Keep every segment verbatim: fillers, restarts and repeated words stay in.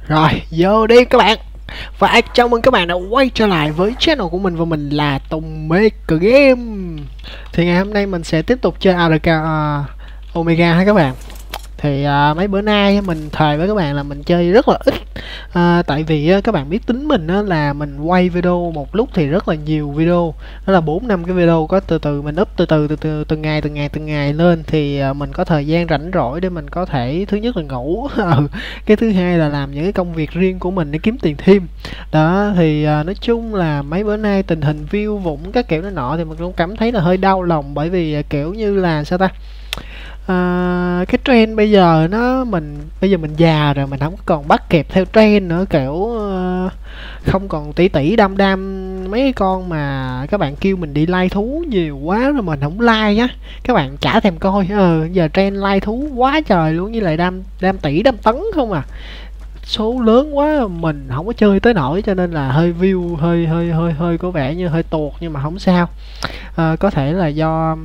Rồi, vô đi các bạn. Và chào mừng các bạn đã quay trở lại với channel của mình và mình là Tùng Maker Game. Thì ngày hôm nay mình sẽ tiếp tục chơi a rờ ca uh, Omega ha các bạn. Thì uh, mấy bữa nay mình thề với các bạn là mình chơi rất là ít. uh, Tại vì uh, các bạn biết tính mình uh, là mình quay video một lúc thì rất là nhiều video. Đó là bốn năm cái video, có từ từ mình up từ từ từ từ từng ngày từng ngày từng ngày lên. Thì uh, mình có thời gian rảnh rỗi để mình có thể, thứ nhất là ngủ, cái thứ hai là làm những cái công việc riêng của mình để kiếm tiền thêm. Đó thì uh, nói chung là mấy bữa nay tình hình view vũng các kiểu nó nọ thì mình cũng cảm thấy là hơi đau lòng. Bởi vì uh, kiểu như là sao ta, À, cái trend bây giờ nó mình bây giờ mình già rồi, mình không còn bắt kịp theo trend nữa, kiểu uh, không còn tỷ tỷ đam đam mấy cái con mà các bạn kêu mình đi like thú nhiều quá rồi mình không like á, các bạn chả thèm coi. ờ Giờ trend like thú quá trời luôn, với lại đam đam tỷ đam tấn không à, số lớn quá mình không có chơi tới nổi, cho nên là hơi view hơi hơi hơi hơi có vẻ như hơi tuột, nhưng mà không sao. À, có thể là do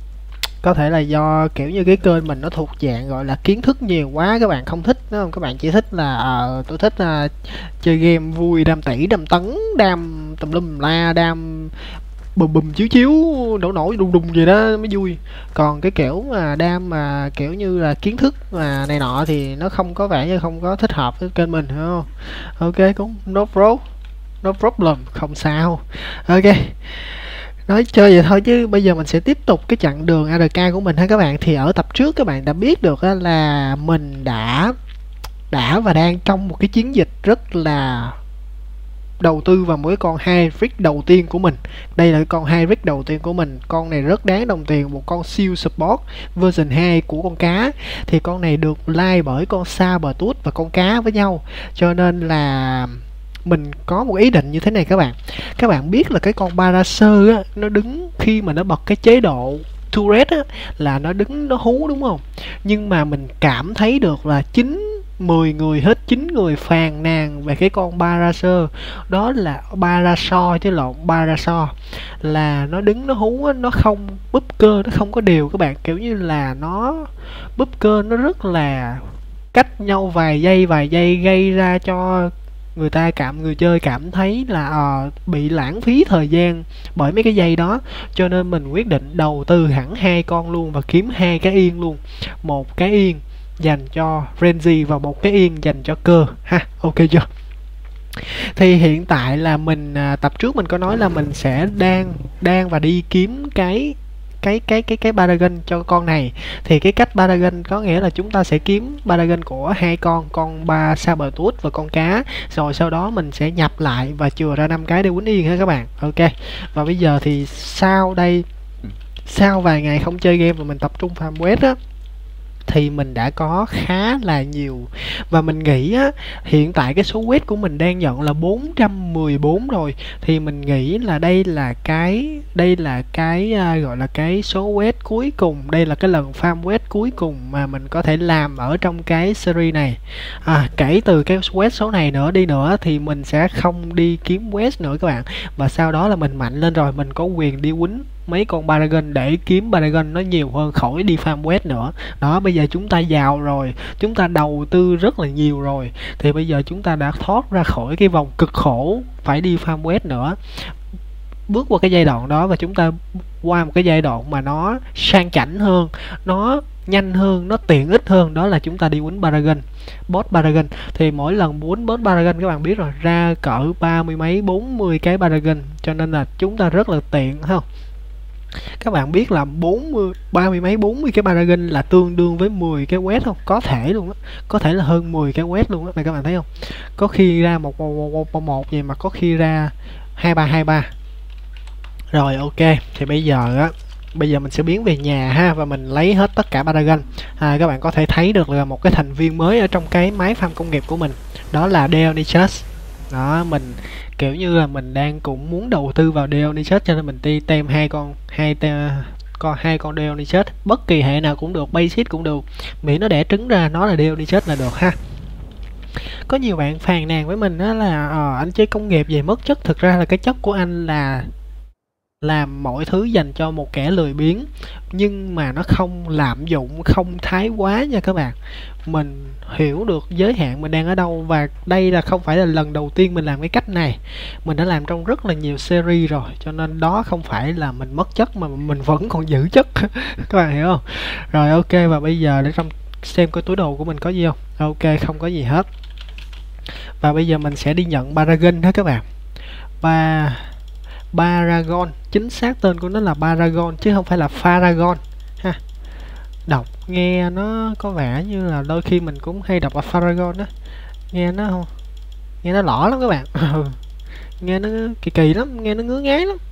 có thể là do kiểu như cái kênh mình nó thuộc dạng gọi là kiến thức nhiều quá, các bạn không thích đúng không? Các bạn chỉ thích là ờ tôi thích uh, chơi game vui, đam tỷ đam tấn đam tùm lum la, đam bùm bùm chiếu chiếu nổ nổi đùng đùng gì đó mới vui. Còn cái kiểu mà đam mà kiểu như là kiến thức mà này nọ thì nó không có vẻ như không có thích hợp với kênh mình, hiểu không? Ok, cũng no pro no problem, không sao. Ok, nói chơi vậy thôi chứ bây giờ mình sẽ tiếp tục cái chặng đường a rờ ca của mình ha các bạn. Thì ở tập trước các bạn đã biết được là mình đã đã và đang trong một cái chiến dịch rất là đầu tư vào mỗi con hybrid đầu tiên của mình. Đây là con hybrid đầu tiên của mình, con này rất đáng đồng tiền, một con siêu support version hai của con cá. Thì con này được like bởi con Sabertooth và con cá với nhau, cho nên là mình có một ý định như thế này các bạn. Các bạn biết là cái con Paracer á, nó đứng khi mà nó bật cái chế độ turret á là nó đứng nó hú đúng không? Nhưng mà mình cảm thấy được là chín mười người hết chín người phàn nàn về cái con Paracer. Đó là Parasaur chứ lộn, Parasaur là nó đứng nó hú á, nó không búp cơ, nó không có đều các bạn, kiểu như là nó búp cơ nó rất là cách nhau vài giây vài giây, gây ra cho người ta cảm người chơi cảm thấy là à, bị lãng phí thời gian bởi mấy cái dây đó. Cho nên mình quyết định đầu tư hẳn hai con luôn và kiếm hai cái yên luôn, một cái yên dành cho Renzi và một cái yên dành cho cơ ha. Ok chưa? Thì hiện tại là mình à, tập trước mình có nói là mình sẽ đang đang và đi kiếm cái cái cái cái cái Paragon cho con này. Thì cái cách Paragon có nghĩa là chúng ta sẽ kiếm Paragon của hai con, con ba Sabertooth và con cá, rồi sau đó mình sẽ nhập lại và chừa ra năm cái để quýnh yên ha các bạn. Ok, và bây giờ thì sau đây, sau vài ngày không chơi game và mình tập trung farm quest á, thì mình đã có khá là nhiều, và mình nghĩ á, hiện tại cái số quét của mình đang nhận là bốn trăm mười bốn rồi. Thì mình nghĩ là đây là cái đây là cái à, gọi là cái số quét cuối cùng, đây là cái lần farm quét cuối cùng mà mình có thể làm ở trong cái series này. À, kể từ cái quét số này nữa đi nữa thì mình sẽ không đi kiếm quét nữa các bạn, và sau đó là mình mạnh lên rồi mình có quyền đi quýnh mấy con Paragon để kiếm Paragon nó nhiều hơn, khỏi đi farm quest nữa. Đó, bây giờ chúng ta giàu rồi, chúng ta đầu tư rất là nhiều rồi, thì bây giờ chúng ta đã thoát ra khỏi cái vòng cực khổ phải đi farm quest nữa, bước qua cái giai đoạn đó và chúng ta qua một cái giai đoạn mà nó sang chảnh hơn, nó nhanh hơn, nó tiện ích hơn, đó là chúng ta đi quýnh Paragon, boss Paragon. Thì mỗi lần quýnh boss Paragon các bạn biết rồi, ra cỡ ba mươi mấy bốn mươi cái Paragon, cho nên là chúng ta rất là tiện, thấy không? Các bạn biết là bốn mươi ba mươi mấy bốn mươi cái Paragon là tương đương với mười cái quét không? Có thể luôn á, có thể là hơn mười cái quét luôn á, này các bạn thấy không? Có khi ra một một một một, một gì mà có khi ra hai ba hai ba. Rồi ok, thì bây giờ á, bây giờ mình sẽ biến về nhà ha, và mình lấy hết tất cả Paragon. À, các bạn có thể thấy được là một cái thành viên mới ở trong cái máy farm công nghiệp của mình, đó là Dionysus. Đó, mình kiểu như là mình đang cũng muốn đầu tư vào Dionysus, cho nên mình đi tem hai con hai tem con hai con Dionysus, bất kỳ hệ nào cũng được, basic cũng được, miễn nó đẻ trứng ra nó là Dionysus là được ha. Có nhiều bạn phàn nàn với mình đó là ờ, anh chơi công nghiệp về mất chất, thực ra là cái chất của anh là làm mọi thứ dành cho một kẻ lười biếng, nhưng mà nó không lạm dụng, không thái quá nha các bạn. Mình hiểu được giới hạn mình đang ở đâu, và đây là không phải là lần đầu tiên mình làm cái cách này. Mình đã làm trong rất là nhiều series rồi, cho nên đó không phải là mình mất chất mà mình vẫn còn giữ chất. Các bạn hiểu không? Rồi ok, và bây giờ để trong xem coi túi đồ của mình có gì không. Ok, không có gì hết. Và bây giờ mình sẽ đi nhận Paragon đó các bạn. Ba Paragon, chính xác tên của nó là Paragon chứ không phải là Pharagon ha. Đọc nghe nó có vẻ như là đôi khi mình cũng hay đọc là Pharagon đó, nghe nó không, nghe nó lỏ lắm các bạn. Nghe nó kỳ kỳ lắm, nghe nó ngứa ngáy lắm.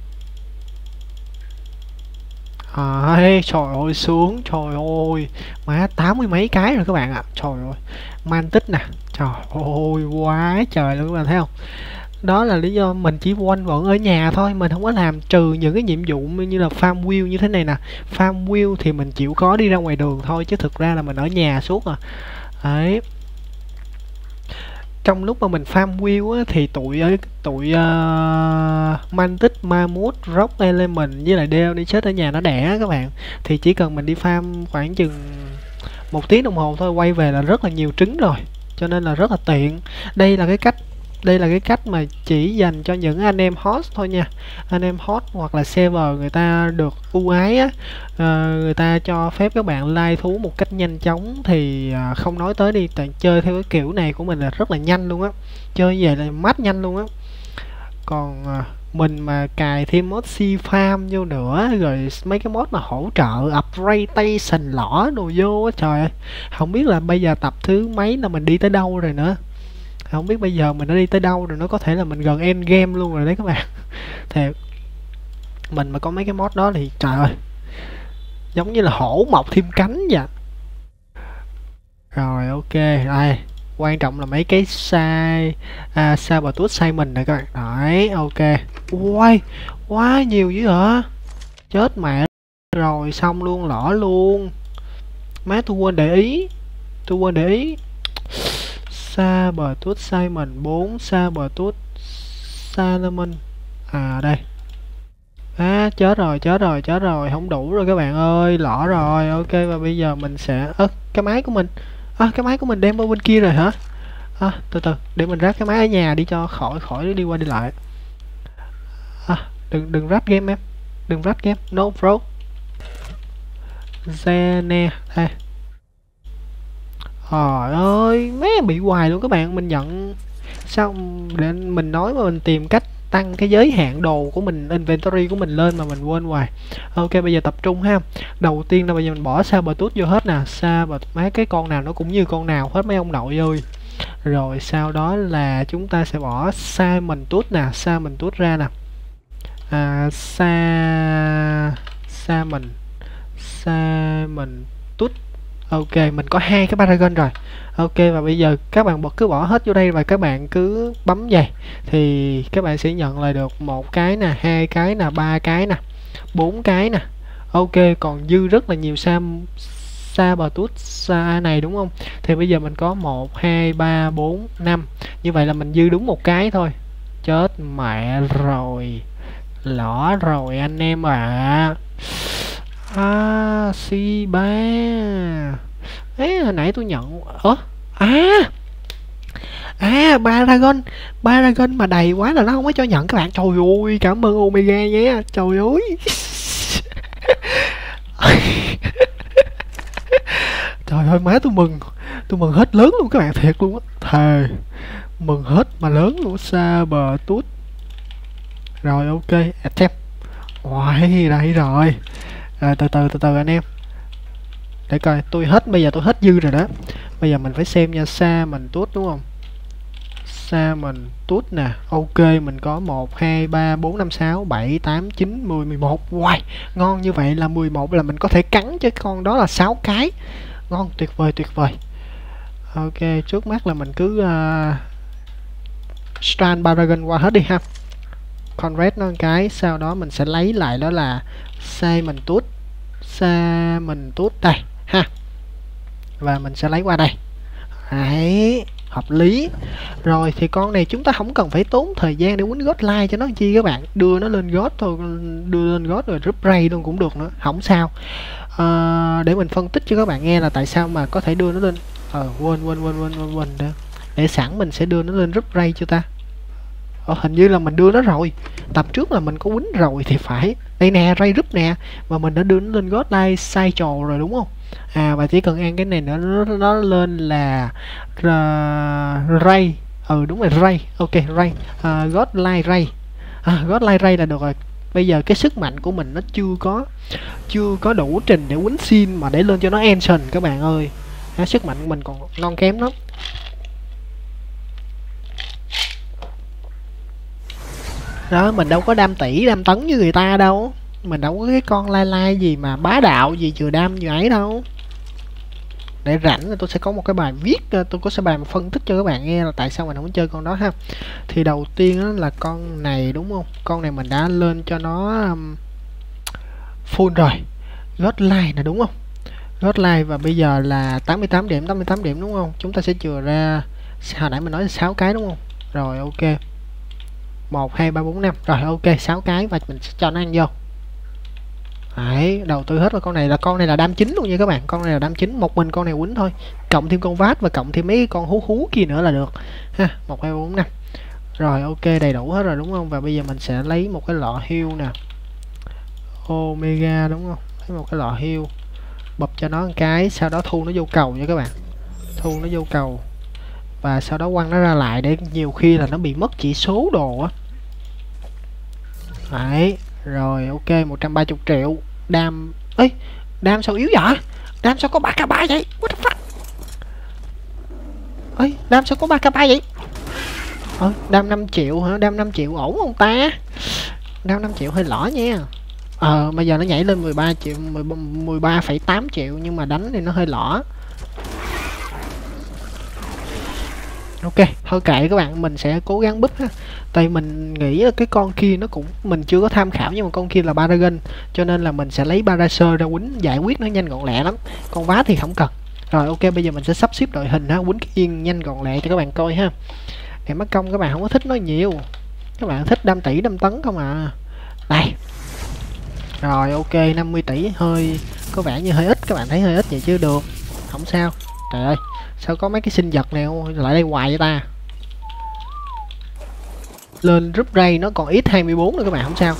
À, trời ơi xuống, trời ơi má, tám mươi mấy cái rồi các bạn ạ. Trời ơi, Mantis nè, trời ơi quá trời luôn các bạn thấy không. Đó là lý do mình chỉ quanh quẩn ở nhà thôi, mình không có làm, trừ những cái nhiệm vụ như là farm wheel như thế này nè. Farm wheel thì mình chịu có đi ra ngoài đường thôi, chứ thực ra là mình ở nhà suốt à. Đấy, trong lúc mà mình farm wheel á, thì tụi tụi uh, Mantis, Mammoth, Rock Element với lại Dell đi chết ở nhà nó đẻ các bạn. Thì chỉ cần mình đi farm khoảng chừng một tiếng đồng hồ thôi, quay về là rất là nhiều trứng rồi, cho nên là rất là tiện. Đây là cái cách đây là cái cách mà chỉ dành cho những anh em host thôi nha. Anh em host hoặc là server người ta được ưu ái á, à, người ta cho phép các bạn lai thú một cách nhanh chóng thì à, không nói tới đi, tại chơi theo cái kiểu này của mình là rất là nhanh luôn á, chơi về là mát nhanh luôn á. Còn à, mình mà cài thêm mod C farm vô nữa, rồi mấy cái mod mà hỗ trợ upgradation lỏ đồ vô á, trời ơi, không biết là bây giờ tập thứ mấy là mình đi tới đâu rồi nữa. Không biết bây giờ mình đã đi tới đâu rồi, nó có thể là mình gần end game luôn rồi đấy các bạn. Thiệt, mình mà có mấy cái mod đó thì trời ơi, giống như là hổ mọc thêm cánh vậy. Rồi ok, đây quan trọng là mấy cái sai à, Sabertooth Simon này các bạn. Đấy ok, ui quá nhiều dữ hả, chết mẹ rồi, xong luôn, lỏ luôn má, tôi quên để ý, tôi quên để ý. Sabertooth Simon bốn, Sabertooth Salomon, à đây, à chết rồi, chết rồi, chết rồi, không đủ rồi các bạn ơi, lỏ rồi. Ok, và bây giờ mình sẽ ơ à, cái máy của mình, à, cái máy của mình đem qua bên kia rồi hả? À, từ từ để mình ráp cái máy ở nhà đi cho khỏi khỏi đi qua đi lại. À, đừng đừng ráp game em, đừng ráp game, no bro. Zene đây. Trời ơi, mấy bị hoài luôn các bạn, mình nhận sao để mình nói mà mình tìm cách tăng cái giới hạn đồ của mình, inventory của mình lên mà mình quên hoài. Ok, bây giờ tập trung ha. Đầu tiên là bây giờ mình bỏ Sabertooth vô hết nè, Sabertooth mấy cái con nào nó cũng như con nào hết mấy ông nội ơi. Rồi sau đó là chúng ta sẽ bỏ Sabertooth nè, Sabertooth ra nè. À, sa Salmon Sabertooth. Ok, mình có hai cái Paragon rồi. Ok, và bây giờ các bạn bật cứ bỏ hết vô đây và các bạn cứ bấm vậy thì các bạn sẽ nhận lại được một cái nè, hai cái nè, ba cái nè, bốn cái nè. Ok, còn dư rất là nhiều Sam Sabertooth sa này đúng không? Thì bây giờ mình có một, hai, ba, bốn, năm. Như vậy là mình dư đúng một cái thôi. Chết mẹ rồi. Lỏ rồi anh em ạ. À. À, si ba. Ấy hồi nãy tôi nhận. Ơ, à. À, Paragon, Paragon mà đầy quá là nó không có cho nhận các bạn. Trời ơi, cảm ơn Omega nhé. Trời ơi. Trời ơi má, tôi mừng, tôi mừng hết lớn luôn các bạn, thiệt luôn á, thề mừng hết mà lớn luôn. Sabertooth rồi ok, attempt. Ôi đây rồi. Rồi từ từ từ từ anh em, để coi tôi hết, bây giờ tôi hết dư rồi đó. Bây giờ mình phải xem nha, Sabertooth đúng không, Sabertooth nè. Ok, mình có một, hai, ba, bốn, năm, sáu, bảy, tám, chín, mười, mười một. Wow, ngon, như vậy là mười một là mình có thể cắn chứ con đó là sáu cái. Ngon, tuyệt vời, tuyệt vời. Ok, trước mắt là mình cứ uh, Strand Paragon qua hết đi ha. Convert nó một cái, sau đó mình sẽ lấy lại đó là Sabertooth, Sabertooth đây ha. Và mình sẽ lấy qua đây. Đấy, hợp lý. Rồi thì con này chúng ta không cần phải tốn thời gian để quýnh godlike cho nó chi các bạn, đưa nó lên god thôi, đưa lên god rồi rúp ray luôn cũng được nữa, không sao. À, để mình phân tích cho các bạn nghe là tại sao mà có thể đưa nó lên. Ờ quên quên quên quên quên quên để, để sẵn mình sẽ đưa nó lên rúp ray cho ta. Ờ, hình như là mình đưa nó rồi, tập trước là mình có quýnh rồi thì phải. Đây nè, ray rúp nè, mà mình đã đưa nó lên godlike sai trò rồi đúng không? À và chỉ cần ăn cái này nữa nó, nó lên là uh, ray. Ừ đúng rồi, ray. Ok ray, uh, godlike ray. À, godlike ray là được rồi. Bây giờ cái sức mạnh của mình nó chưa có chưa có đủ trình để quýnh xin mà để lên cho nó ancient các bạn ơi. À, sức mạnh của mình còn non kém lắm. Đó, mình đâu có đam tỷ đam tấn như người ta đâu, mình đâu có cái con lai lai gì mà bá đạo gì vừa đam vừa ấy đâu. Để rảnh là tôi sẽ có một cái bài viết, tôi có sẽ bài mà phân tích cho các bạn nghe là tại sao mình không chơi con đó ha. Thì đầu tiên đó là con này đúng không, con này mình đã lên cho nó um, full rồi, godlike nè đúng không, godlike và bây giờ là tám mươi tám điểm tám mươi tám điểm đúng không, chúng ta sẽ chừa ra hồi nãy mình nói là sáu cái đúng không. Rồi ok, một hai ba bốn năm, rồi ok sáu cái và mình sẽ cho nó ăn vô. Đấy, đầu tư hết rồi. Con này là con này là đam chính luôn nha các bạn, con này là đam chính, một mình con này quýnh thôi, cộng thêm con vát và cộng thêm mấy con hú hú kia nữa là được ha. Một hai bốn năm, rồi ok đầy đủ hết rồi đúng không. Và bây giờ mình sẽ lấy một cái lọ heal nè, Omega đúng không, lấy một cái lọ heal bập cho nó một cái, sau đó thu nó vô cầu nha các bạn, thu nó vô cầu và sau đó quăng nó ra lại để nhiều khi là nó bị mất chỉ số đồ á. Đấy, rồi ok một trăm ba mươi triệu đam. Ấy, đam sao yếu vậy? Đam sao có ba k ba vậy? What the fuck? Ấy, đam sao có ba k ba vậy? Ờ, đam năm triệu hả? Đam năm triệu ổn không ta? Đam năm triệu hơi lỏ nha. Ờ, bây giờ nó nhảy lên mười ba triệu, mười ba phẩy tám triệu nhưng mà đánh thì nó hơi lỏ. Ok, thôi kệ các bạn, mình sẽ cố gắng búp ha. Tại mình nghĩ là cái con kia nó cũng mình chưa có tham khảo, nhưng mà con kia là Paragon cho nên là mình sẽ lấy Paraser ra quýnh giải quyết nó nhanh gọn lẹ lắm. Con vá thì không cần. Rồi ok, bây giờ mình sẽ sắp xếp đội hình ha, quýnh cái yên nhanh gọn lẹ cho các bạn coi ha. Để mất công các bạn không có thích nói nhiều, các bạn thích đam tỷ đam tấn không à. Đây. Rồi ok, năm mươi tỷ hơi có vẻ như hơi ít, các bạn thấy hơi ít vậy chứ được. Không sao. Trời ơi, sao có mấy cái sinh vật này lại đây hoài vậy ta. Lên rúp ray nó còn ít hai mươi bốn nữa các bạn, không sao.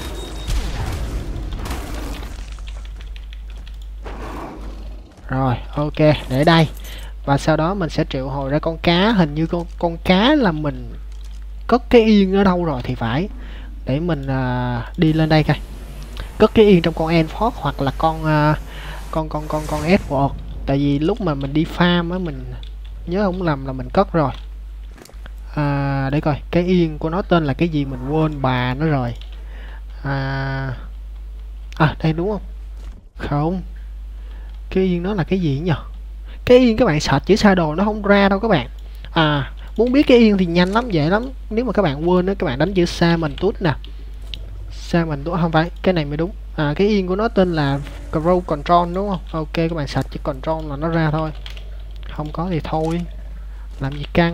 Rồi ok, để đây. Và sau đó mình sẽ triệu hồi ra con cá. Hình như con con cá là mình cất cái yên ở đâu rồi thì phải. Để mình uh, đi lên đây coi. Cất cái yên trong con Enforce hoặc là con uh, con con con con Edward. Tại vì lúc mà mình đi farm á, mình nhớ không lầm là mình cất rồi. À, để coi cái yên của nó tên là cái gì, mình quên bà nó rồi. À, à đây đúng không? Không, cái yên nó là cái gì nhỉ? Cái yên các bạn search chữ shadow nó không ra đâu các bạn. À, muốn biết cái yên thì nhanh lắm, dễ lắm. Nếu mà các bạn quên đó, các bạn đánh chữ Salmon Tooth nè. Salmon Tooth không phải, cái này mới đúng. À, cái yên của nó tên là Grow Control đúng không? Ok, các bạn search chữ Control là nó ra thôi. Không có thì thôi, làm gì căng.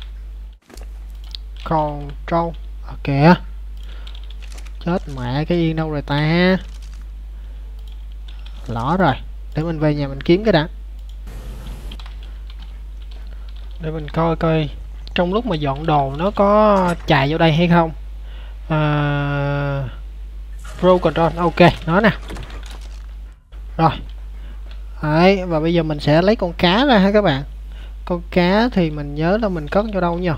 Control, ok. Chết mẹ, cái yên đâu rồi ta? Lỏ rồi, để mình về nhà mình kiếm cái đã. Để mình coi coi trong lúc mà dọn đồ nó có chạy vô đây hay không. À, Pro Control, ok, nó nè. Rồi. Đấy, và bây giờ mình sẽ lấy con cá ra ha các bạn. Con cá thì mình nhớ là mình cất cho đâu nhỉ?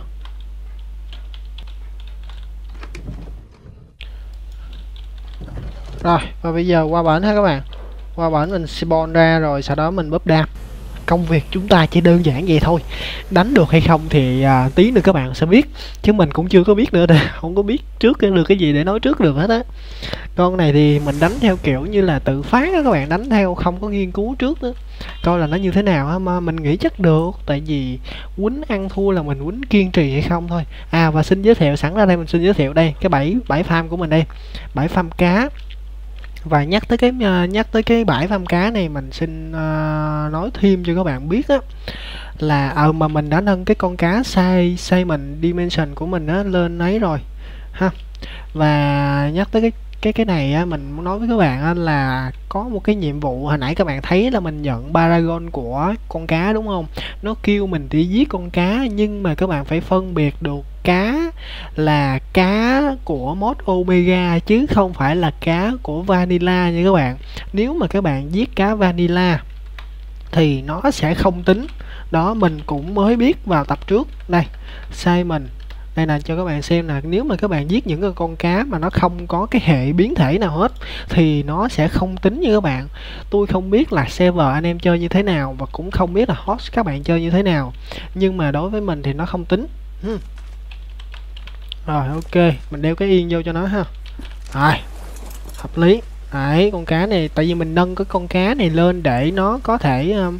Rồi, và bây giờ qua bển ha các bạn. Qua bển mình spawn ra rồi sau đó mình bóp đam. Công việc chúng ta chỉ đơn giản vậy thôi. Đánh được hay không thì à, tí nữa các bạn sẽ biết. Chứ mình cũng chưa có biết nữa, không có biết trước được cái gì để nói trước được hết á. Con này thì mình đánh theo kiểu như là tự phát á các bạn, đánh theo không có nghiên cứu trước nữa. Coi là nó như thế nào á, mà mình nghĩ chắc được. Tại vì quýnh ăn thua là mình quýnh kiên trì hay không thôi. À và xin giới thiệu sẵn ra đây, mình xin giới thiệu đây cái bẫy bẫy farm của mình đây. Bẫy farm cá. Và nhắc tới cái uh, nhắc tới cái bãi farm cá này, mình xin uh, nói thêm cho các bạn biết á, là ờ à, mà mình đã nâng cái con cá size size mình dimension của mình á lên ấy rồi ha. Và nhắc tới cái cái cái này á, mình muốn nói với các bạn á, là có một cái nhiệm vụ hồi nãy các bạn thấy là mình nhận paragon của con cá đúng không, nó kêu mình đi giết con cá, nhưng mà các bạn phải phân biệt được cá là cá của mod Omega chứ không phải là cá của Vanilla nha các bạn. Nếu mà các bạn giết cá Vanilla thì nó sẽ không tính. Đó, mình cũng mới biết vào tập trước. Đây, sai mình đây là cho các bạn xem nè, nếu mà các bạn giết những cái con cá mà nó không có cái hệ biến thể nào hết thì nó sẽ không tính như các bạn. Tôi không biết là server anh em chơi như thế nào và cũng không biết là host các bạn chơi như thế nào, nhưng mà đối với mình thì nó không tính. hmm. Rồi ok, mình đeo cái yên vô cho nó ha. Rồi, hợp lý. Đấy, con cá này tại vì mình nâng cái con cá này lên để nó có thể um,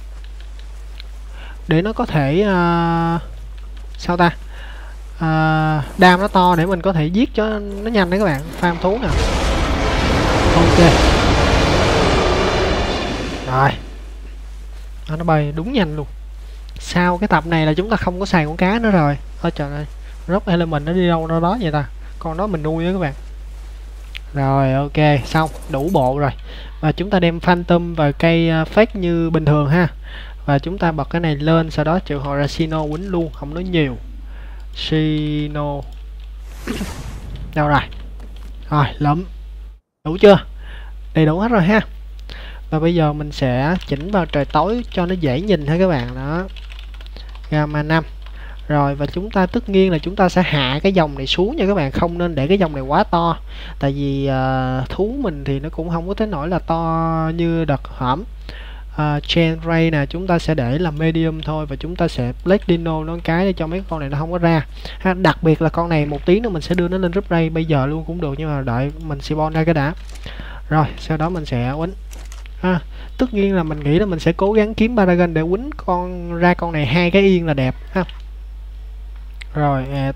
để nó có thể uh, sao ta uh, đam nó to để mình có thể giết cho nó nhanh đấy các bạn, farm thú nè. Ok rồi, nó bay đúng nhanh luôn. Sau cái tập này là chúng ta không có xài con cá nữa rồi. Ôi trời ơi, Rock Element nó đi đâu đâu đó vậy ta, con đó mình nuôi đó các bạn. Rồi ok, xong đủ bộ rồi, và chúng ta đem Phantom và cây uh, fake như bình thường ha, và chúng ta bật cái này lên, sau đó triệu hồi ra Sino quýnh luôn, không nói nhiều. Sino đâu rồi, rồi lụm đủ chưa, đầy đủ hết rồi ha. Và bây giờ mình sẽ chỉnh vào trời tối cho nó dễ nhìn ha các bạn. Đó, gamma năm rồi, và chúng ta tất nhiên là chúng ta sẽ hạ cái dòng này xuống nha các bạn, không nên để cái dòng này quá to, tại vì uh, thú mình thì nó cũng không có tới nỗi là to như đợt hổm. uh, Chain Ray nè, chúng ta sẽ để là medium thôi, và chúng ta sẽ Black Dino nó cái để cho mấy con này nó không có ra ha. Đặc biệt là con này một tí nữa mình sẽ đưa nó lên Rip Ray bây giờ luôn cũng được, nhưng mà đợi mình spawn ra cái đã, rồi sau đó mình sẽ quýnh ha. Tất nhiên là mình nghĩ là mình sẽ cố gắng kiếm Paragon để quýnh con ra con này hai cái yên là đẹp ha. Rồi à,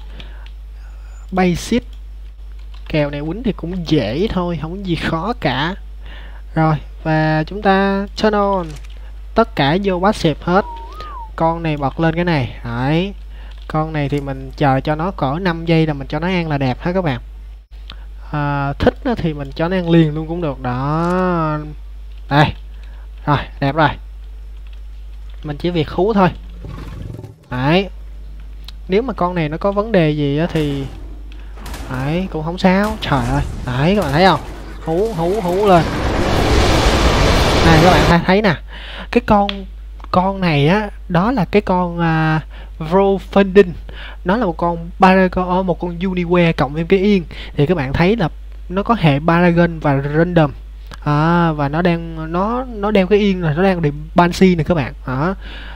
basic kèo này quýnh thì cũng dễ thôi, không có gì khó cả. Rồi và chúng ta turn on tất cả vô passive hết. Con này bật lên cái này. Đấy, con này thì mình chờ cho nó cỡ năm giây là mình cho nó ăn là đẹp hết các bạn. À, thích nó thì mình cho nó ăn liền luôn cũng được. Đó, đây rồi, đẹp rồi, mình chỉ việc hú thôi. Đấy, nếu mà con này nó có vấn đề gì á thì đấy cũng không sao. Trời ơi, đấy các bạn thấy không, hú hú hú lên này các bạn thấy nè, cái con con này á, đó là cái con uh, Vrofending, nó là một con Paragon, một con Uniware cộng thêm cái yên, thì các bạn thấy là nó có hệ Paragon và Random. À, và nó đang nó nó đeo cái yên rồi, nó đang đi Banshee này các bạn. Đó,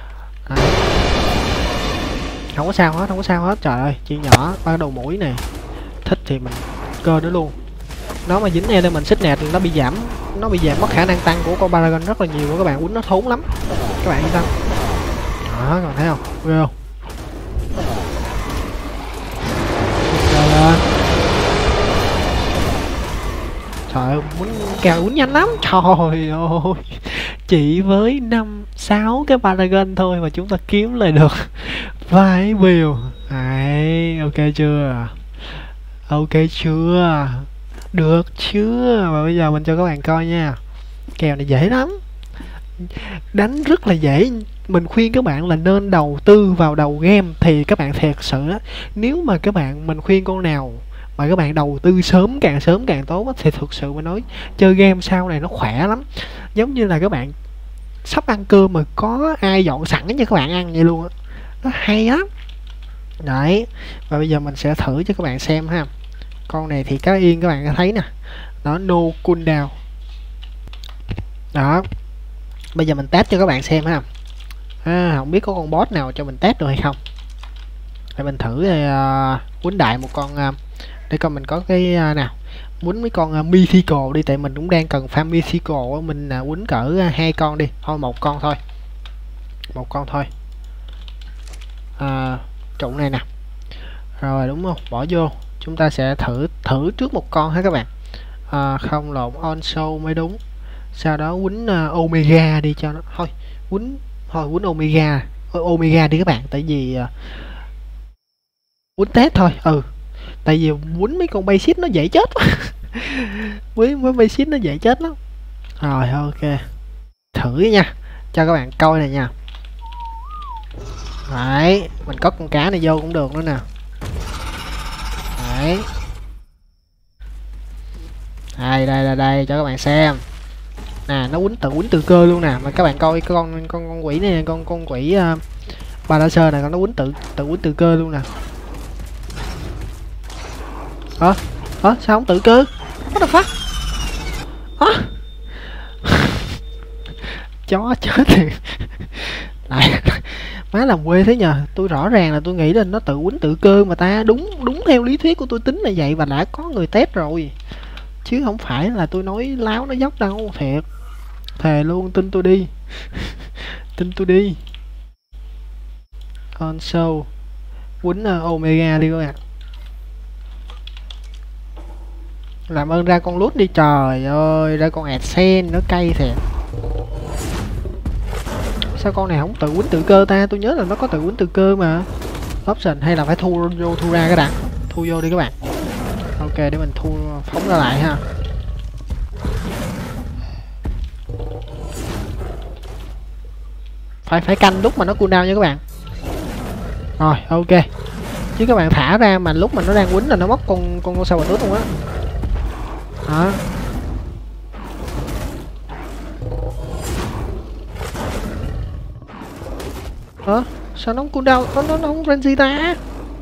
không có sao hết, không có sao hết. Trời ơi, chuyện nhỏ, ba đầu mũi này thích thì mình cơ nữa luôn. Nó mà dính lên mình xích nẹt nó bị giảm, nó bị giảm mất khả năng tăng của con Paragon rất là nhiều của các bạn, quýnh nó thốn lắm các bạn yên tâm. Đó, các bạn thấy không, ghê không. Trời ơi, quýnh kèo quýnh nhanh lắm. Trời ơi, chỉ với năm sáu cái Paragon thôi mà chúng ta kiếm lại được vài biểu. Đấy, ok chưa, ok chưa, được chưa. Và bây giờ mình cho các bạn coi nha, kèo này dễ lắm, đánh rất là dễ. Mình khuyên các bạn là nên đầu tư vào đầu game thì các bạn thiệt sự á, nếu mà các bạn, mình khuyên con nào mà các bạn đầu tư sớm, càng sớm càng tốt á, thì thực sự mà nói chơi game sau này nó khỏe lắm. Giống như là các bạn sắp ăn cơm mà có ai dọn sẵn cho các bạn ăn vậy luôn á, nó hay lắm. Đấy, và bây giờ mình sẽ thử cho các bạn xem ha. Con này thì cái yên các bạn thấy nè, nó no cooldown. Đó, bây giờ mình test cho các bạn xem ha. À, không biết có con boss nào cho mình test được hay không, để mình thử uh, quýnh đại một con uh, để coi mình có cái uh, nào quýnh mấy con uh, mythical đi, tại mình cũng đang cần farm mythical. Mình uh, quýnh cỡ uh, hai con đi, thôi một con thôi, một con thôi. Uh, trụ này nè, rồi đúng không, bỏ vô. Chúng ta sẽ thử thử trước một con ha các bạn. À, không lộn, on show mới đúng. Sau đó quýnh uh, Omega đi cho nó thôi, quýnh thôi quýnh Omega. Ô, Omega đi các bạn, tại vì uh, quýnh test thôi. Ừ, tại vì quýnh mấy con basic nó dễ chết quá. với với basic nó dễ chết lắm. Rồi ok, thử nha, cho các bạn coi này nha. Đấy, mình có con cá này vô cũng được nữa nè. Đấy, đây đây đây đây cho các bạn xem nè, nó quýnh tự quýnh từ cơ luôn nè. Mà các bạn coi cái con con con quỷ này, con con quỷ uh, Balancer này, con nó quýnh tự tự quýnh từ cơ luôn nè. Hả? Hả? Sao không tự cơ? What the fuck? Hả? Chó chết thì lại má làm quê thế nhờ. Tôi rõ ràng là tôi nghĩ là nó tự quýnh tự cơ mà ta. Đúng đúng theo lý thuyết của tôi tính là vậy, và đã có người test rồi, chứ không phải là tôi nói láo nó dốc đâu. Thiệt, thề luôn, tin tôi đi. Tin tôi đi. On show quýnh uh, Omega đi các bạn. Làm ơn ra con lút đi, trời ơi, ra con Adsen, nó cay thiệt. Sao con này không tự quýnh tự cơ ta? Tôi nhớ là nó có tự quýnh tự cơ mà. Option hay là phải thu vô thu ra cái đã. Thu vô đi các bạn. Ok, để mình thu phóng ra lại ha. Phải phải canh lúc mà nó cooldown nha các bạn. Rồi, ok. Chứ các bạn thả ra mà lúc mà nó đang quýnh là nó mất con con con sao bà tước luôn á. Đó. Hả? Sao nó không cooldown? Nó nó nó không frenzy ta?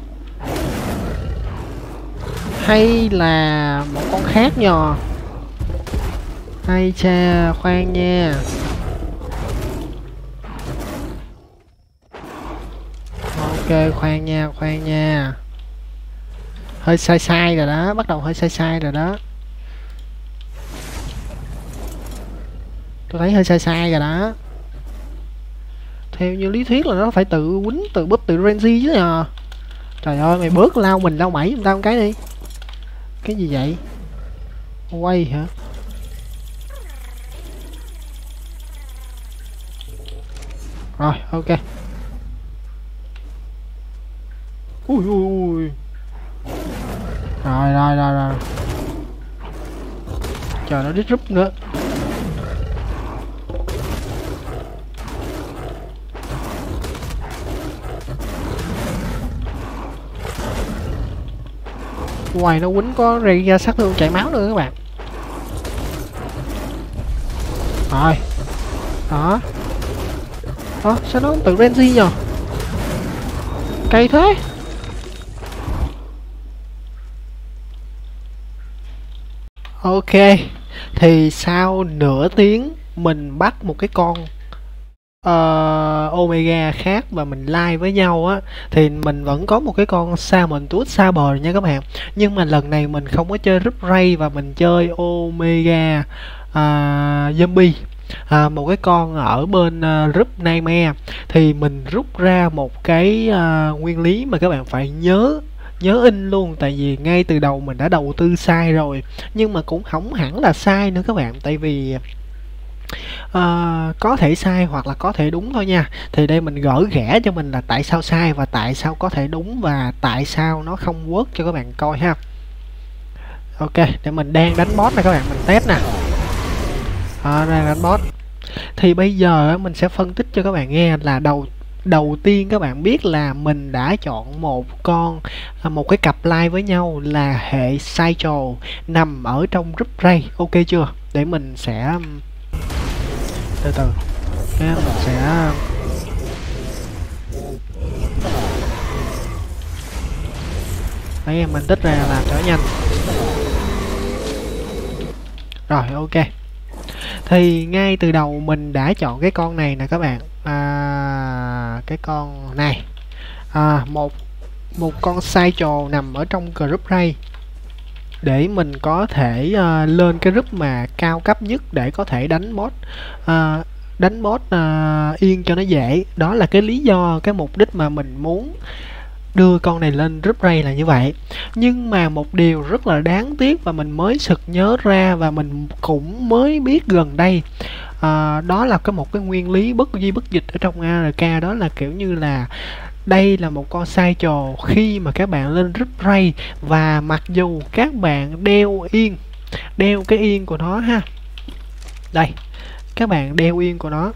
Hay là một con khác nhờ? Hay cha, khoan nha. Ok, khoan nha, khoan nha. Hơi sai sai rồi đó, bắt đầu hơi sai sai rồi đó. Tôi thấy hơi sai sai rồi đó. Theo như lý thuyết là nó phải tự quýnh, tự búp, tự frenzy chứ nhờ. Trời ơi, mày bớt lao mình lao mẩy giùm tao một cái đi. Cái gì vậy? Quay hả? Rồi, ok. Ui ui ui. Rồi rồi rồi rồi. Trời, nó disrupt nữa. Ngoài nó quýnh có gây ra sát thương chảy máu nữa các bạn. Rồi. Đó. Đó, sao nó không tự frenzy nhờ? Cay thế. Ok, thì sau nửa tiếng mình bắt một cái con uh, Omega khác và mình like với nhau á, thì mình vẫn có một cái con Salmon Tooth Saber nha các bạn. Nhưng mà lần này mình không có chơi Rup Ray và mình chơi Omega uh, Zombie. À, một cái con ở bên uh, Rup Nightmare. Thì mình rút ra một cái uh, nguyên lý mà các bạn phải nhớ nhớ in luôn, tại vì ngay từ đầu mình đã đầu tư sai rồi, nhưng mà cũng không hẳn là sai nữa các bạn, tại vì uh, có thể sai hoặc là có thể đúng thôi nha. Thì đây mình gỡ ghẽ cho mình là tại sao sai và tại sao có thể đúng và tại sao nó không work cho các bạn coi ha. Ok, để mình đang đánh boss này các bạn, mình test nè. À, đang đánh boss. Thì bây giờ mình sẽ phân tích cho các bạn nghe là đầu đầu tiên các bạn biết là mình đã chọn một con một cái cặp line với nhau là hệ Cycle nằm ở trong Rup Ray, ok chưa? Để mình sẽ từ từ nha, mình sẽ đấy, em mình tích ra làm cho nhanh. Rồi ok, thì ngay từ đầu mình đã chọn cái con này nè các bạn. À, cái con này à, một một con Cycle nằm ở trong group Ray để mình có thể uh, lên cái group mà cao cấp nhất để có thể đánh boss uh, đánh boss uh, yên cho nó dễ. Đó là cái lý do, cái mục đích mà mình muốn đưa con này lên group raid là như vậy. Nhưng mà một điều rất là đáng tiếc và mình mới sực nhớ ra và mình cũng mới biết gần đây, à, đó là cái một cái nguyên lý bất di bất dịch ở trong a rờ ca, đó là kiểu như là đây là một con sai trò khi mà các bạn lên group raid, và mặc dù các bạn đeo yên đeo cái yên của nó ha, đây các bạn đeo yên của nó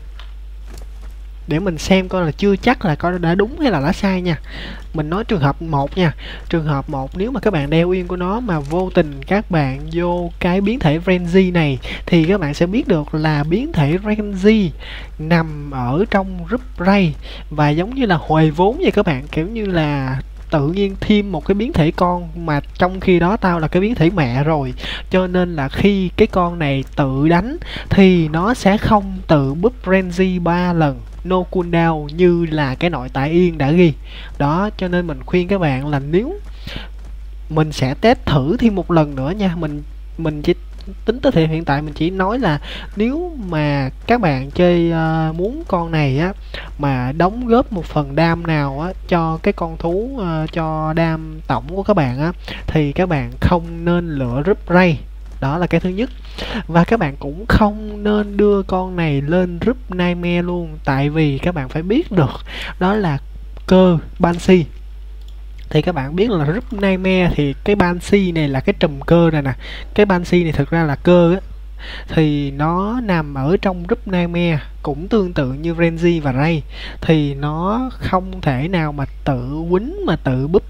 để mình xem coi là chưa chắc là coi đã đúng hay là đã sai nha. Mình nói trường hợp một nha. Trường hợp một, nếu mà các bạn đeo yên của nó mà vô tình các bạn vô cái biến thể Frenzy này thì các bạn sẽ biết được là biến thể Frenzy nằm ở trong group raid và giống như là huề vốn vậy các bạn, kiểu như là tự nhiên thêm một cái biến thể con mà trong khi đó tao là cái biến thể mẹ rồi, cho nên là khi cái con này tự đánh thì nó sẽ không tự búp Frenzy ba lần no cooldown như là cái nội tại yên đã ghi đó. Cho nên mình khuyên các bạn là nếu mình sẽ test thử thêm một lần nữa nha, mình mình chỉ tính tới thời hiện tại mình chỉ nói là nếu mà các bạn chơi uh, muốn con này á mà đóng góp một phần đam nào á cho cái con thú, uh, cho đam tổng của các bạn á, thì các bạn không nên lựa group raid, đó là cái thứ nhất. Và các bạn cũng không nên đưa con này lên group Nightmare luôn, tại vì các bạn phải biết được đó là cơ Banshee. Thì các bạn biết là group Nightmare thì cái Banshee này là cái trùm cơ này nè, cái Banshee này thực ra là cơ á, thì nó nằm ở trong group Nightmare cũng tương tự như Frenzy và Ray, thì nó không thể nào mà tự quýnh mà tự búp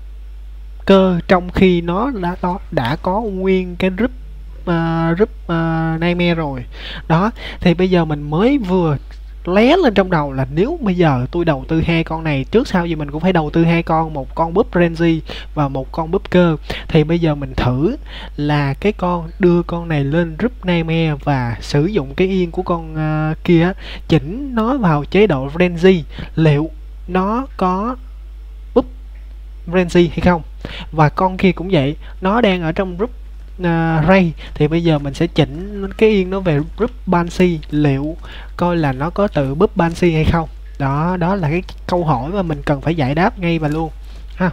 cơ trong khi nó đã đó đã có nguyên cái group uh, group uh, Nightmare rồi đó. Thì bây giờ mình mới vừa lé lên trong đầu là nếu bây giờ tôi đầu tư hai con này, trước sau gì mình cũng phải đầu tư hai con, một con búp Frenzy và một con búp cơ, thì bây giờ mình thử là cái con đưa con này lên group Nightmare và sử dụng cái yên của con uh, kia chỉnh nó vào chế độ Frenzy, liệu nó có búp Frenzy hay không. Và con kia cũng vậy, nó đang ở trong group uh, Ray, thì bây giờ mình sẽ chỉnh cái yên nó về group Banshee, liệu coi là nó có tự búp Banshee hay không. Đó, đó là cái câu hỏi mà mình cần phải giải đáp ngay và luôn ha.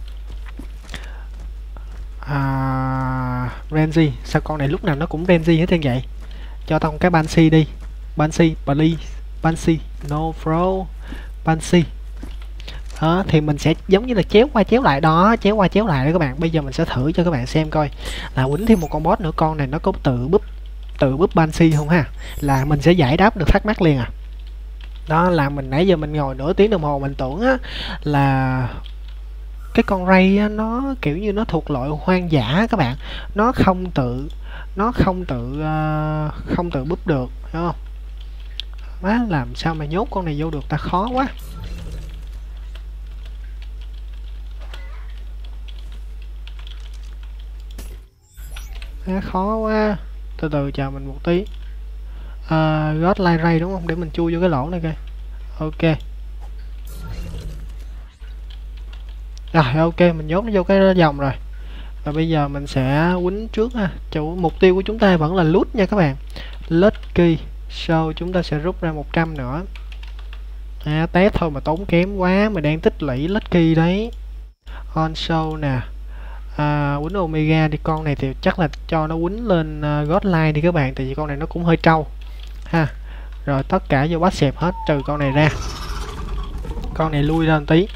À, Renzi, sao con này lúc nào nó cũng Renzi hết trơn vậy? Cho tao một cái Banshee đi. Banshee, please. Banshee, no bro. Banshee. Đó, thì mình sẽ giống như là chéo qua chéo lại đó, chéo qua chéo lại đó các bạn. Bây giờ mình sẽ thử cho các bạn xem coi là quýnh thêm một con boss nữa, con này nó có tự búp tự búp Banshee không ha, là mình sẽ giải đáp được thắc mắc liền à. Đó là mình nãy giờ mình ngồi nửa tiếng đồng hồ mình tưởng á là cái con Ray á, nó kiểu như nó thuộc loại hoang dã các bạn, nó không tự nó không tự uh, không tự búp được, hiểu không? Má, làm sao mà nhốt con này vô được ta, khó quá. À, khó quá, từ từ chờ mình một tí. uh, Godline Ray đúng không, để mình chui vô cái lỗ này coi. Ok rồi, ok mình nhốt nó vô cái dòng rồi. Và bây giờ mình sẽ quýnh trước ha. Chủ mục tiêu của chúng ta vẫn là loot nha các bạn, lucky show chúng ta sẽ rút ra một trăm nữa. À, test thôi mà tốn kém quá, mình đang tích lũy lucky đấy. On show nè, à, quýnh Omega đi, con này thì chắc là cho nó quýnh lên uh, Godline đi các bạn, tại vì con này nó cũng hơi trâu ha. Rồi tất cả vô bắt xẹp hết trừ con này ra, con này lui ra một tí.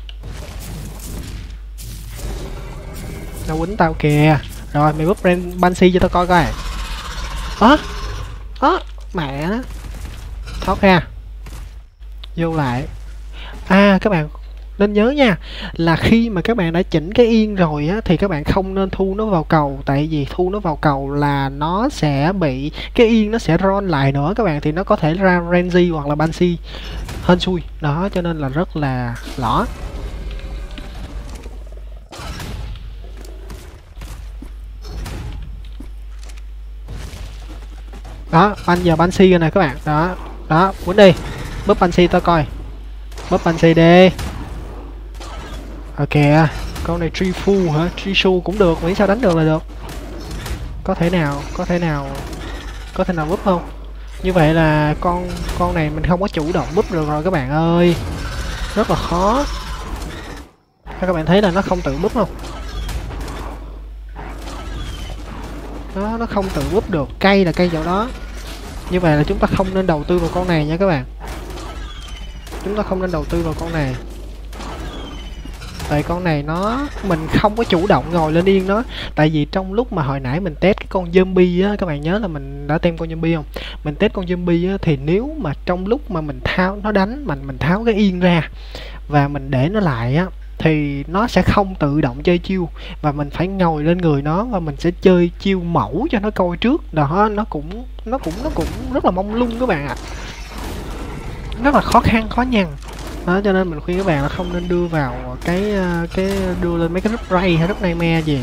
Nó quýnh tao kìa. Rồi mày búp Banshee cho tao coi coi. Ớ ớ mẹ nó thoát ra vô lại. À các bạn nên nhớ nha, là khi mà các bạn đã chỉnh cái yên rồi á thì các bạn không nên thu nó vào cầu, tại vì thu nó vào cầu là nó sẽ bị cái yên nó sẽ roll lại nữa các bạn, thì nó có thể ra Renzi hoặc là Banshee hên xui đó, cho nên là rất là lỏ. Đó, anh giờ Banshee rồi nè các bạn. Đó, đó, quýnh đi. Búp Banshee tao coi. Búp Banshee đi. Ok, con này Trifu hả? Trisu cũng được, miễn sao đánh được là được. Có thể nào, có thể nào có thể nào búp không? Như vậy là con con này mình không có chủ động búp được rồi các bạn ơi. Rất là khó. các bạn thấy là nó không tự búp không? Nó nó không tự búp được. Cây là cây chỗ đó. Như vậy là chúng ta không nên đầu tư vào con này nha các bạn. Chúng ta không nên đầu tư vào con này. Tại con này nó mình không có chủ động ngồi lên yên nó. Tại vì trong lúc mà hồi nãy mình test cái con zombie á, các bạn nhớ là mình đã tem con zombie không? Mình test con zombie á, thì nếu mà trong lúc mà mình tháo nó đánh mình mình tháo cái yên ra và mình để nó lại á, thì nó sẽ không tự động chơi chiêu và mình phải ngồi lên người nó và mình sẽ chơi chiêu mẫu cho nó coi trước. Đó, nó cũng nó cũng nó cũng rất là mông lung các bạn ạ. À. Rất là khó khăn, khó nhằn. Đó, cho nên mình khuyên các bạn là không nên đưa vào cái cái đưa lên mấy cái group Ray hay group Nightmare gì.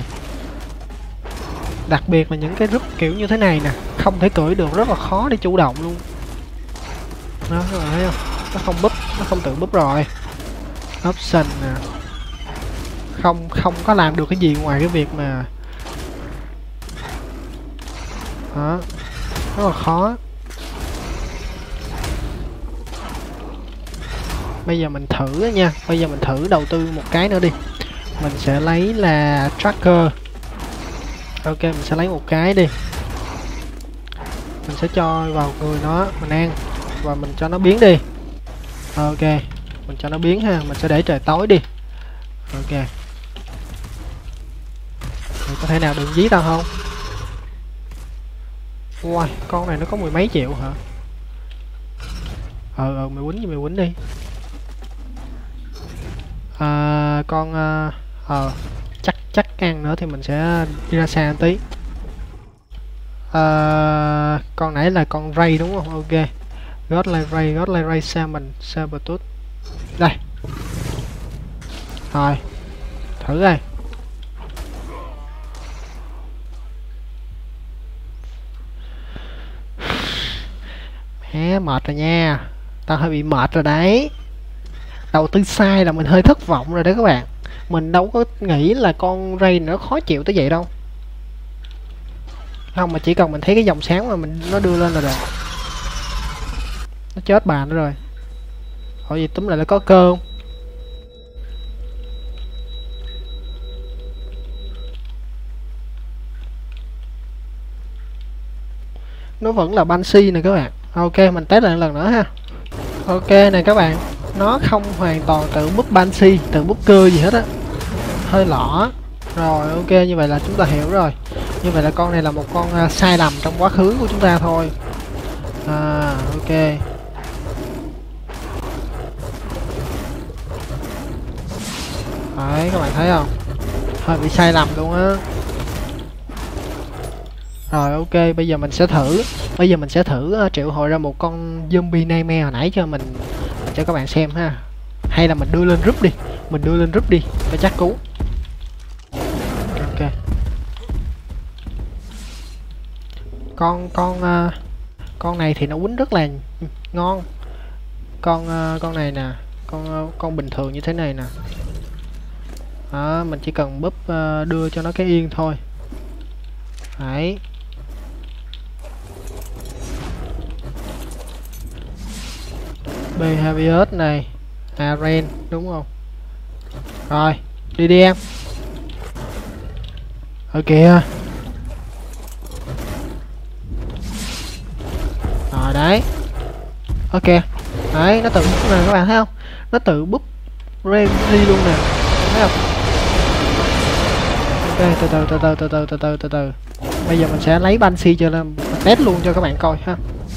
Đặc biệt là những cái group kiểu như thế này nè, không thể cưỡi được, rất là khó để chủ động luôn. Đó, các bạn thấy không? Nó không búp, nó không tự búp rồi. Option nè. Không không có làm được cái gì ngoài cái việc mà đó, rất là khó. Bây giờ mình thử nha, bây giờ mình thử đầu tư một cái nữa đi. Mình sẽ lấy là tracker. Ok, mình sẽ lấy một cái đi. Mình sẽ cho vào người nó, mình ăn và mình cho nó biến đi. Ok, mình cho nó biến ha, mình sẽ để trời tối đi. Ok. Mày có thể nào đừng dí tao không? Wow, con này nó có mười mấy triệu hả? Ờ ờ mày quýnh gì mày quýnh đi. À, con ờ uh, uh, chắc chắc ăn nữa thì mình sẽ đi ra xa một tí. Uh, con nãy là con Ray đúng không? Ok. Godlike Ray, Godlike Ray Salmon, Sabertooth. Đây. Rồi. Thử đây. Hé, mệt rồi nha. Tao hơi bị mệt rồi đấy. Đầu tư sai là mình hơi thất vọng rồi đấy các bạn. Mình đâu có nghĩ là con Ray nó khó chịu tới vậy đâu. Không, mà chỉ cần mình thấy cái dòng sáng mà mình nó đưa lên là được. Nó chết bà nữa rồi. Hỏi gì túm lại nó có cơ không? Nó vẫn là Banshee này các bạn. Ok, mình test lại lần nữa ha. Ok này các bạn, nó không hoàn toàn tự búp Banshee, tự búp cơ gì hết á, hơi lỏ. Rồi ok, như vậy là chúng ta hiểu rồi. Như vậy là con này là một con uh, sai lầm trong quá khứ của chúng ta thôi. À ok. Đấy, các bạn thấy không? Hơi bị sai lầm luôn á. Rồi ok, bây giờ mình sẽ thử. Bây giờ mình sẽ thử uh, triệu hồi ra một con zombie nightmare hồi nãy cho mình, mình cho các bạn xem ha. Hay là mình đưa lên group đi. Mình đưa lên group đi cho chắc cú. Ok. Con con uh, con này thì nó quýnh rất là ngon. Con uh, con này nè, con uh, con bình thường như thế này nè. Đó, mình chỉ cần búp uh, đưa cho nó cái yên thôi. Đấy. Behavior này, Aren đúng không? Rồi, đi đi em. Ở kìa. Rồi đấy. Ok. Đấy, nó tự búp nè các bạn thấy không? Nó tự búp Ramsey luôn nè. Thấy không? Ok, từ từ từ từ từ từ từ từ từ từ. Bây giờ mình sẽ lấy Banshee cho nên mình test luôn cho các bạn coi ha.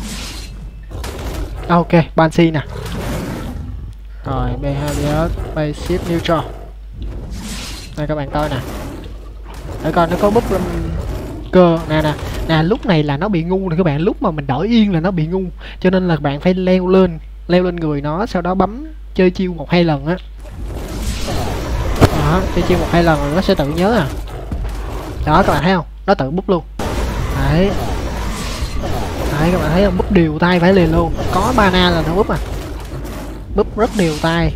Ok, Banshee nè. Rồi, Behavior, Basic, Neutral. Đây các bạn coi nè. Để coi nó có búp lên cơ nè nè. Nè, lúc này là nó bị ngu nè các bạn. Lúc mà mình đổi yên là nó bị ngu. Cho nên là bạn phải leo lên, leo lên người nó, sau đó bấm chơi chiêu một hai lần á. Đó, chơi chiêu một hai lần rồi nó sẽ tự nhớ à. Đó các bạn thấy không? Nó tự búp luôn. Đấy. Đấy các bạn thấy không? Búp đều tay phải liền luôn. Có mana là nó búp à. Búp rất đều tay.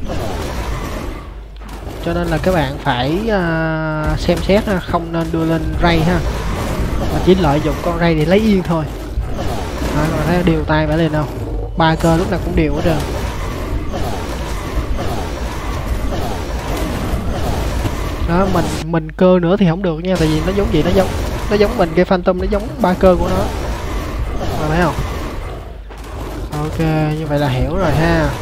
Cho nên là các bạn phải uh, xem xét ha, không nên đưa lên Ray ha. Mà chỉ lợi dụng con Ray để lấy yên thôi. Đó, các bạn thấy đều tay phải lên đâu. Ba cơ lúc nào cũng đều hết trơn. Đó, mình mình cơ nữa thì không được nha, tại vì nó giống gì, nó giống nó giống mình, cái Phantom nó giống ba cơ của nó. Mà thấy không? Ok, như vậy là hiểu rồi ha.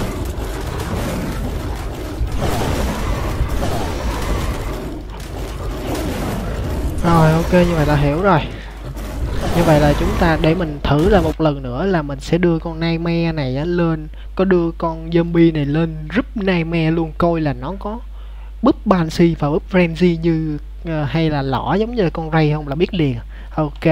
Rồi, ok, như vậy là hiểu rồi. Như vậy là chúng ta, để mình thử lại một lần nữa là mình sẽ đưa con Nightmare này á lên, có đưa con zombie này lên giúp Nightmare luôn, coi là nó có búp Banshee và búp Frenzy như uh, hay là lỏ giống như con Ray không là biết liền. Ok.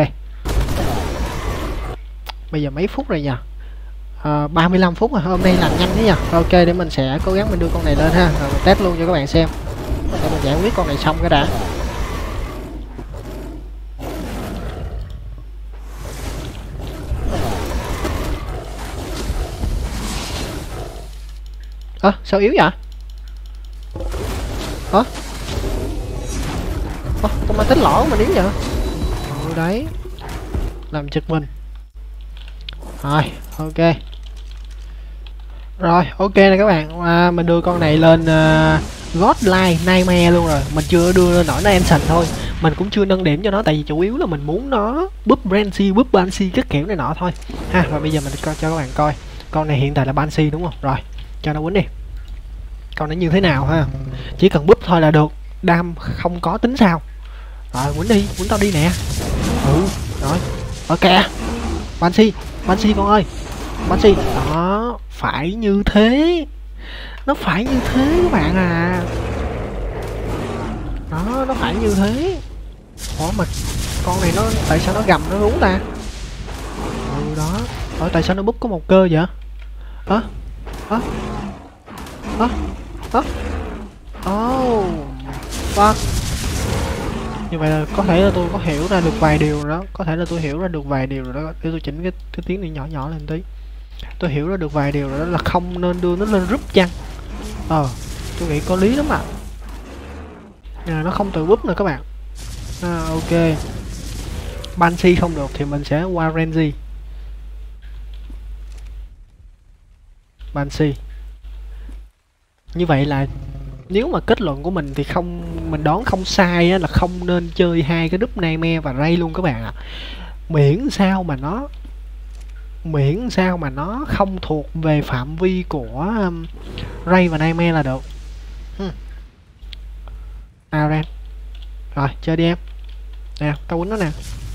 Bây giờ mấy phút rồi nhỉ? Uh, ba mươi lăm phút rồi, hôm nay làm nhanh thế nhỉ? Ok, để mình sẽ cố gắng mình đưa con này lên ha, rồi mình test luôn cho các bạn xem. Để mình giải quyết con này xong cái đã. Ơ, à, sao yếu vậy? Hả? Ơ, à, con ma tính lỏ mà yếu vậy? Ừ, đấy. Làm chực mình. Rồi, ok. Rồi, ok nè các bạn. À, mình đưa con này lên uh, Godlike Nightmare luôn rồi. Mình chưa đưa lên nổi nó Ancient thôi. Mình cũng chưa nâng điểm cho nó, tại vì chủ yếu là mình muốn nó búp Banshee, búp Banshee các kiểu này nọ thôi ha. Và bây giờ mình cho các bạn coi. Con này hiện tại là Banshee đúng không? Rồi, cho nó quýnh đi. Con nó như thế nào ha. Chỉ cần búp thôi là được, đam không có tính sao. Rồi, quýnh đi, quýnh tao đi nè. Ừ, rồi. Ok. Banshee, Banshee con ơi. Banshee, đó, phải như thế. Nó phải như thế các bạn à. Đó, nó phải như thế. Ủa mà con này nó, tại sao nó gầm nó rú ta? Ừ đó. Ủa tại sao nó búp có một cơ vậy? Hả? Hả? Hả? Hả? Oh fuck. Như vậy là có thể là tôi có hiểu ra được vài điều rồi đó. Có thể là tôi hiểu ra được vài điều rồi đó. Để tôi chỉnh cái, cái tiếng này nhỏ nhỏ lên tí. Tôi hiểu ra được vài điều rồi đó, là không nên đưa nó lên rúp chăng. Ờ, tôi nghĩ có lý lắm ạ. À, nó không tự búp nữa các bạn. À, ok. Banshee không được thì mình sẽ qua Renzi. Banshee. Như vậy là nếu mà kết luận của mình thì không, mình đoán không sai á, là không nên chơi hai cái đúp Nightmare và Ray luôn các bạn ạ. À. Miễn sao mà nó miễn sao mà nó không thuộc về phạm vi của um, Ray và Nightmare là được. Hmm. À Ren. Rồi, chơi đi em. Nè, tao quýnh nó nè.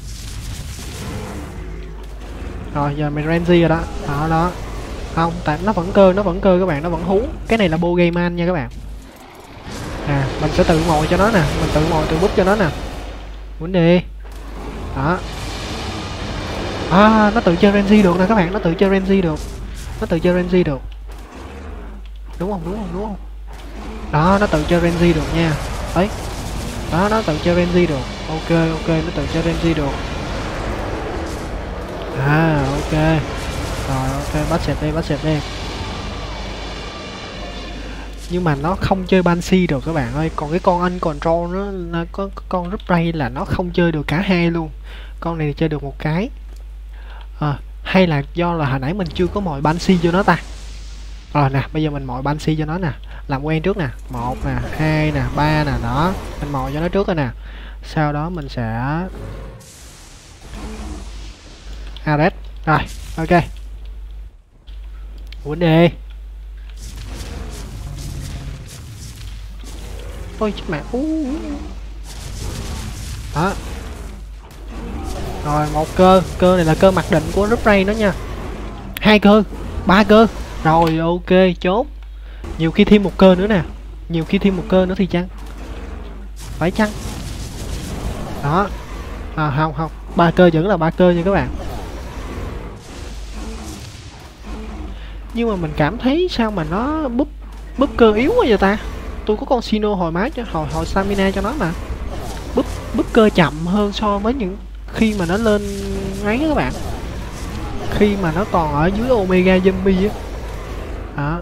Rồi, giờ mày Renzi rồi đó. Đó, đó. Không, tại nó vẫn cơ, nó vẫn cơ các bạn, nó vẫn hú. Cái này là Bogeyman nha các bạn. À, mình sẽ tự ngồi cho nó nè, mình tự ngồi tự bút cho nó nè. Quýnh đi. Đó. À, nó tự chơi Renzi được nè các bạn, nó tự chơi Renzi được. Nó tự chơi Renzi được. Đúng không, đúng không, đúng không? Đó, nó tự chơi Renzi được nha. Đấy. Đó, nó tự chơi Renzi được. Ok, ok, nó tự chơi Renzi được. À, ok. Rồi, ok, bắt xẹp đi, bắt xẹp đi. Nhưng mà nó không chơi Banshee được các bạn ơi. Còn cái con anh control nó, nó có, có con Rupray là nó không chơi được cả hai luôn. Con này thì chơi được một cái. À, hay là do là hồi nãy mình chưa có mồi Banshee cho nó ta. Rồi nè, bây giờ mình mồi Banshee cho nó nè. Làm quen trước nè. Một nè, hai nè, ba nè, đó. Mình mồi cho nó trước rồi nè. Sau đó mình sẽ Ares. Rồi, ok. Quýnh đi. Ôi chết mẹ. Đó. Rồi một cơ, cơ này là cơ mặc định của Rupray đó nha. Hai cơ, ba cơ. Rồi ok, chốt. Nhiều khi thêm một cơ nữa nè. Nhiều khi thêm một cơ nữa thì chăng? Phải chăng? Đó. À không không, ba cơ vẫn là ba cơ nha các bạn. Nhưng mà mình cảm thấy sao mà nó búp búp cơ yếu quá vậy ta? Tôi có con Sino hồi máu cho hồi hồi stamina cho nó mà. Búp búp cơ chậm hơn so với những khi mà nó lên ấy các bạn. Khi mà nó còn ở dưới Omega Zombie á. Đó.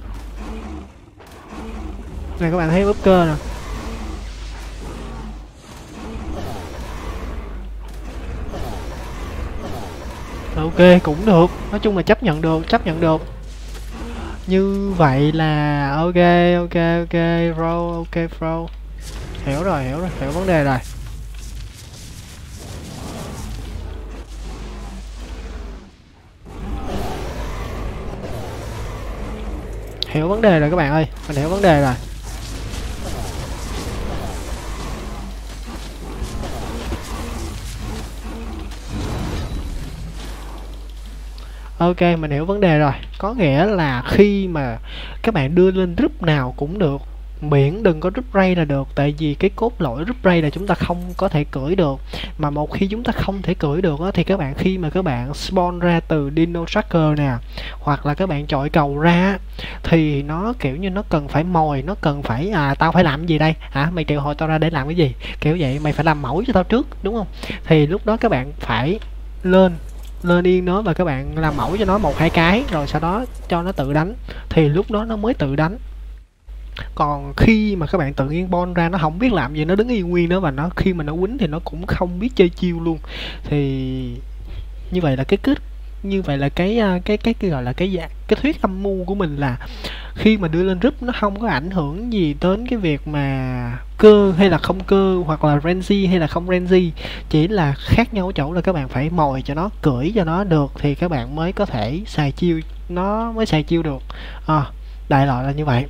Này các bạn thấy búp cơ nè. Ok, cũng được. Nói chung là chấp nhận được, chấp nhận được. Như vậy là ok, ok, ok, bro, ok bro. Hiểu rồi, hiểu rồi, hiểu vấn đề rồi. Hiểu vấn đề rồi các bạn ơi, mình hiểu vấn đề rồi. Ok, mình hiểu vấn đề rồi. Có nghĩa là khi mà các bạn đưa lên group nào cũng được, miễn đừng có group raid là được. Tại vì cái cốt lõi group raid là chúng ta không có thể cưỡi được. Mà một khi chúng ta không thể cưỡi được á, thì các bạn khi mà các bạn spawn ra từ Dino Tracker nè, hoặc là các bạn chọi cầu ra, thì nó kiểu như nó cần phải mồi, nó cần phải à tao phải làm gì đây hả, mày triệu hồi tao ra để làm cái gì, kiểu vậy. Mày phải làm mẫu cho tao trước, đúng không? Thì lúc đó các bạn phải lên lên yên nó, và các bạn làm mẫu cho nó một hai cái, rồi sau đó cho nó tự đánh, thì lúc đó nó mới tự đánh. Còn khi mà các bạn tự nhiên bon ra, nó không biết làm gì, nó đứng yên nguyên đó, và nó khi mà nó quýnh thì nó cũng không biết chơi chiêu luôn. Thì như vậy là cái kết như vậy là cái cái cái, cái gọi là cái dạng cái thuyết âm mưu của mình là khi mà đưa lên group nó không có ảnh hưởng gì đến cái việc mà cơ hay là không cơ, hoặc là range hay là không range, chỉ là khác nhau ở chỗ là các bạn phải mồi cho nó, cưỡi cho nó được thì các bạn mới có thể xài chiêu, nó mới xài chiêu được. À, đại loại là như vậy.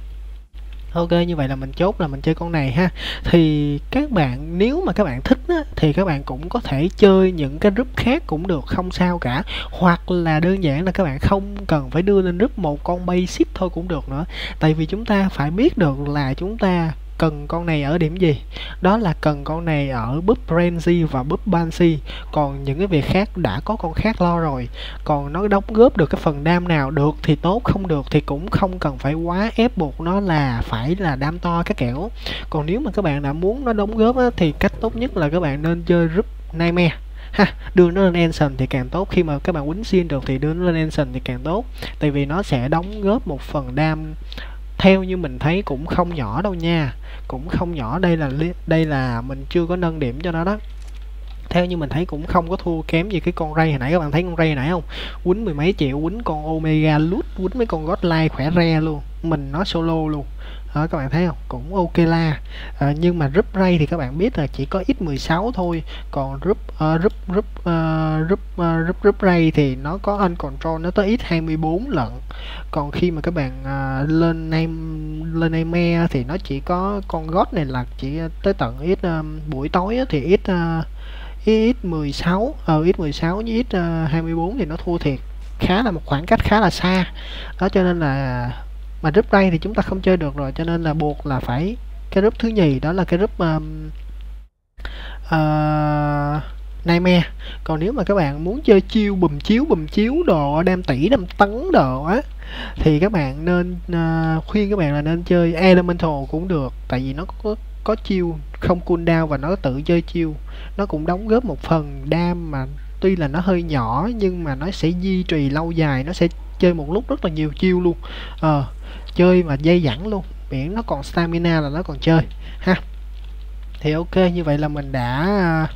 Ok, như vậy là mình chốt là mình chơi con này ha. Thì các bạn nếu mà các bạn thích á, thì các bạn cũng có thể chơi những cái group khác cũng được, không sao cả. Hoặc là đơn giản là các bạn không cần phải đưa lên group một con basic thôi cũng được nữa. Tại vì chúng ta phải biết được là chúng ta cần con này ở điểm gì. Đó là cần con này ở búp Renzi và búp Banshee. Còn những cái việc khác đã có con khác lo rồi. Còn nó đóng góp được cái phần đam nào được thì tốt, không được thì cũng không cần phải quá ép buộc nó là phải là đam to các kiểu. Còn nếu mà các bạn đã muốn nó đóng góp á, thì cách tốt nhất là các bạn nên chơi group Nightmare ha, đưa nó lên Ancient thì càng tốt. Khi mà các bạn quýnh xuyên được thì đưa nó lên Ancient thì càng tốt, tại vì nó sẽ đóng góp một phần đam theo như mình thấy cũng không nhỏ đâu nha, cũng không nhỏ. Đây là đây là mình chưa có nâng điểm cho nó đó, theo như mình thấy cũng không có thua kém gì cái con Ray hồi nãy. Các bạn thấy con Ray hồi nãy không, quýnh mười mấy triệu, quýnh con Omega Loot, quýnh mấy con Godline khỏe re luôn, mình nó solo luôn đó, các bạn thấy không, cũng ok la. À, nhưng mà group Ray thì các bạn biết là chỉ có x mười sáu thôi, còn group uh, group group uh, group, uh, group group Ray thì nó có uncontrol, nó tới x hai mươi bốn lận. Còn khi mà các bạn uh, lên name lên name thì nó chỉ có con God này là chỉ tới tận x um, buổi tối á, thì x uh, x mười sáu ờ x mười sáu với x hai mươi bốn thì nó thua thiệt, khá là một khoảng cách khá là xa đó. Cho nên là mà group đây thì chúng ta không chơi được rồi, cho nên là buộc là phải cái group thứ nhì, đó là cái group um, uh, Nightmare. Còn nếu mà các bạn muốn chơi chiêu bùm chiếu bùm chiếu đồ đam tỷ đam tấn đồ á, thì các bạn nên uh, khuyên các bạn là nên chơi Elemental cũng được, tại vì nó có có chiêu không cooldown và nó tự chơi chiêu, nó cũng đóng góp một phần đam mà tuy là nó hơi nhỏ nhưng mà nó sẽ duy trì lâu dài, nó sẽ chơi một lúc rất là nhiều chiêu luôn. Ờ, chơi mà dây dẳng luôn, miễn nó còn stamina là nó còn chơi ha. Thì ok, như vậy là mình đã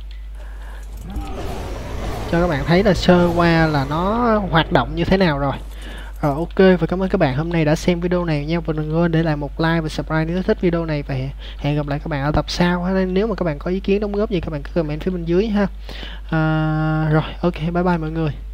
cho các bạn thấy là sơ qua là nó hoạt động như thế nào rồi. Rồi ok, và cảm ơn các bạn hôm nay đã xem video này nha, và đừng quên để lại một like và subscribe nếu thích video này, và hẹn gặp lại các bạn ở tập sau. Nếu mà các bạn có ý kiến đóng góp gì các bạn cứ comment phía bên dưới ha. À, rồi ok, bye bye mọi người.